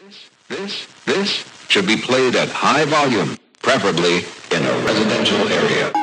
This should be played at high volume, preferably in a residential area.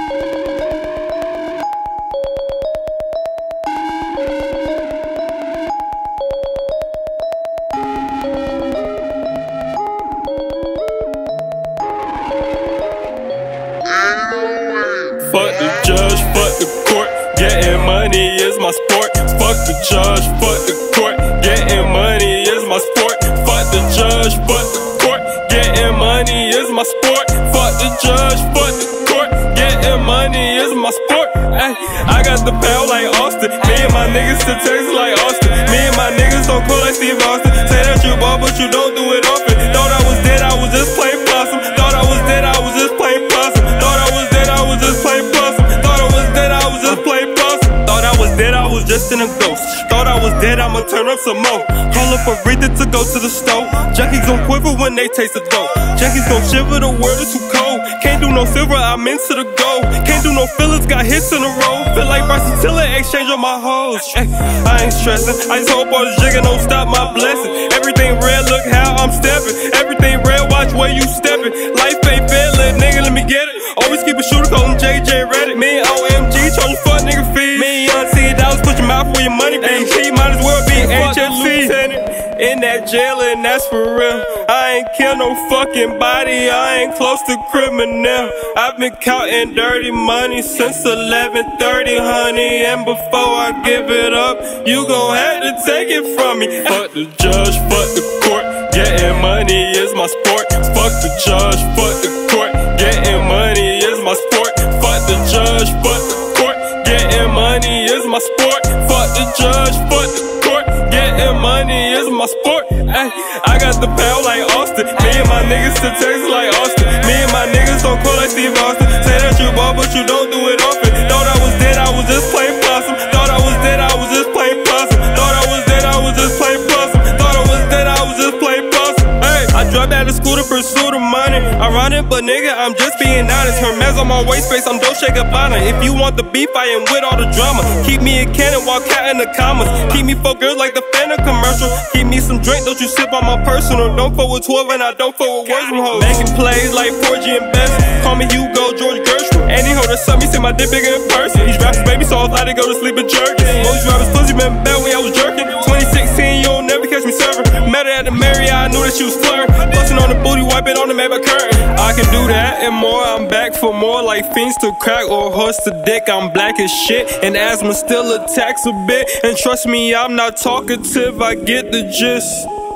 Fuck the judge, fuck the court, getting money is my sport. Fuck the judge, fuck the court, getting money is my sport. Fuck the judge, fuck the court, getting money is my sport. Fuck the judge, fuck the court, getting money is my sport. Ay, I got the power like Austin, me and my niggas to Texas like Austin. Me and my niggas don't call like Steve Austin. Say that you ball, but you don't do it often. Thought I was dead, I was just plain possum. Thought I was dead, I was just plain possum. Thought I was dead, I was just plain possum. Thought I was dead, I was just plain possum. Thought I was dead, I was just in a ghost. Thought I was dead, I'ma turn up some more. Call up Aretha to go to the stove. Junkies gon' quiver when they taste the dope. Junkies gon' shiver, the world is too cold. Can't do no silver, I'm into the gold. Can't do no fillers, got hits in a row. Feel like Bryson Tiller, exchange on my hoes. Ay, I ain't stressing, I just hope all the jigger don't stop my blessing. Everything red, look how I'm stepping. Everything red, watch where you stepping. Life ain't fair, little nigga, let me get it. Always keep a shooter, call him JJ Reddick. Me and OMG, charge fuck nigga fees. Me and Young $10, put your mouth where your money be. He might as well be HFC. In that jail, and that's for real. I ain't kill no fucking body, I ain't close to criminal. I've been counting dirty money since 11:30, honey. And before I give it up, you gon' have to take it from me. Fuck the judge, fuck the court, getting money is my sport. Fuck the judge, fuck the court, getting money is my sport. Fuck the judge, fuck the court, getting money is my sport. Fuck the judge, fuck the court, getting money is my sport. Ay, I got the power like Austin. Me and my niggas to Texas like Austin. Me and my niggas don't call like Steve Austin. Say that you ball, but you don't do it often. Thought I was dead, I was just plain possum. Thought I was dead, I was just plain possum. Thought I was dead, I was just plain possum. Thought I was dead, I was just plain possum. Hey, I dropped out of school to pursue the money. Ironic, but nigga, I'm just being honest. Hermes on my waist space, I'm Dolce Gabbana. If you want the beef, I am with all the drama. Keep me a cannon while counting the commas. Keep me focused like the Fanta commercial. Keep me some drink, don't you sip on my personal. Don't fuck with 12 and I don't fuck with words from hoes. Making plays like 4G and Best. Call me Hugo, George Gershwin. Any hoe that saw me say my dick bigger in person. These rappers baby so I to go to sleep and jerk. Most rappers pussy been bad when I was jerking. 2016, you'll never catch me serving. Met her at the Marriott, I knew that she was flirting. Bustin' on the booty, wipe it on the Maybach curtain. I can do that and more, I'm back for more. Like fiends to crack or horse to dick. I'm black as shit and asthma still attacks a bit. And trust me, I'm not talkative, I get the gist.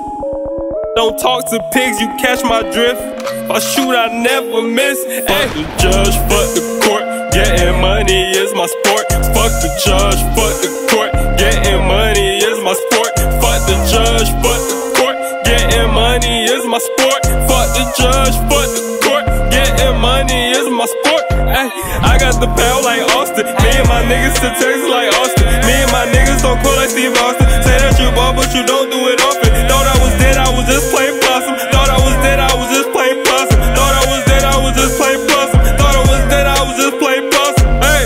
Don't talk to pigs, you catch my drift. If I shoot, I never miss. Fuck the judge, fuck the court, getting money is my sport. Fuck the judge, fuck the court, getting money is my sport. Fuck the judge, fuck the court, getting money is my sport. Fuck the judge, fuck the court, getting money is my sport. Ay, I got the power like Austin. Me and my niggas to Texas like Austin. Me and my niggas don't call like Steve Austin. Say that you ball, but you don't do it often. Thought I was dead, I was just plain possum. Thought I was dead, I was just plain possum. Thought I was dead, I was just plain possum. Thought I was dead, I was just plain possum. Hey.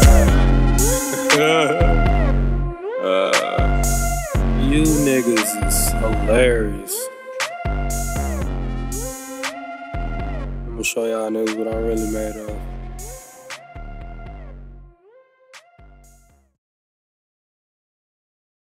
You niggas is hilarious. I'm gonna show y'all niggas what I'm really made of.